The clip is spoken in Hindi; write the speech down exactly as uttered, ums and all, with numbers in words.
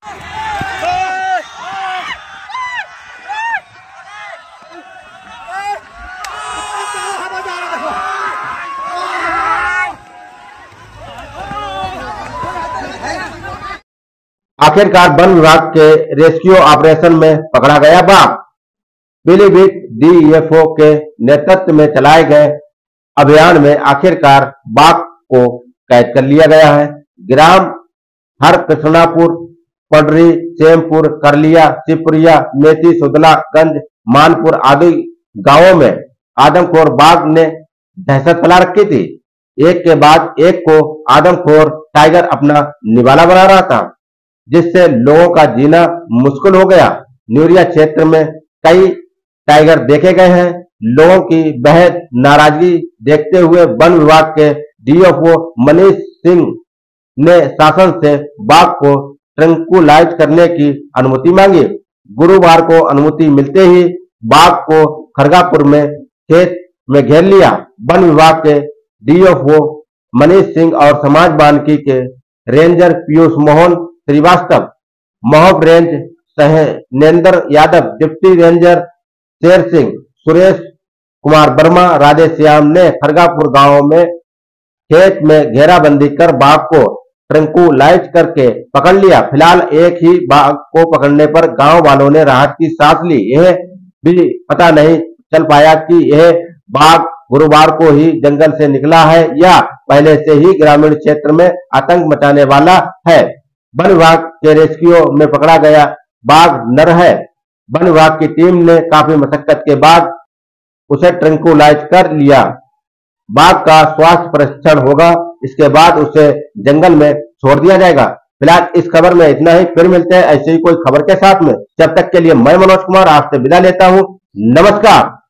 आखिरकार वन विभाग के रेस्क्यू ऑपरेशन में पकड़ा गया बाघ। पीलीभीत डीईएफओ के नेतृत्व में चलाए गए अभियान में आखिरकार बाघ को कैद कर लिया गया है। ग्राम हरकृष्णापुर, पडरी, सेमपुर, करलिया, शिवपुरिया, मेथी, सुदला गंज, मानपुर आदि गांवों में आदमखोर बाघ ने दहशत फैला रखी थी। एक के बाद एक को आदमखोर टाइगर अपना निवाला बना रहा था, जिससे लोगों का जीना मुश्किल हो गया। न्यूरिया क्षेत्र में कई टाइगर देखे गए हैं। लोगों की बेहद नाराजगी देखते हुए वन विभाग के डीएफओ मनीष सिंह ने शासन से बाघ को ट्रंकुलाइज करने की अनुमति मांगी। गुरुवार को अनुमति मिलते ही बाघ को खरगापुर में खेत में घेर लिया। वन विभाग के डीएफओ मनीष सिंह और समाज वानिकी के ranger Piyush Mohan Srivastava, Mahoba range Sahanendra Yadav, deputy ranger Sher Singh, Suresh Kumar Verma, Radheshyam ने खरगापुर गांव में खेत में घेराबंदी कर बाघ को ट्रंकुलाइज करके पकड़ लिया। फिलहाल एक ही बाघ को पकड़ने पर गांव वालों ने राहत की सांस ली। यह भी पता नहीं चल पाया कि यह बाघ गुरुवार को ही जंगल से निकला है या पहले से ही ग्रामीण क्षेत्र में आतंक मचाने वाला है। वन विभाग के रेस्क्यू में पकड़ा गया बाघ नर है। वन विभाग की टीम ने काफी मशक्कत के बाद उसे ट्रंकुलाइज कर लिया। बाघ का स्वास्थ्य परीक्षण होगा, इसके बाद उसे जंगल में छोड़ दिया जाएगा। फिलहाल इस खबर में इतना ही। फिर मिलते हैं ऐसे ही कोई खबर के साथ में। जब तक के लिए मैं मनोज कुमार आपसे विदा लेता हूं। नमस्कार।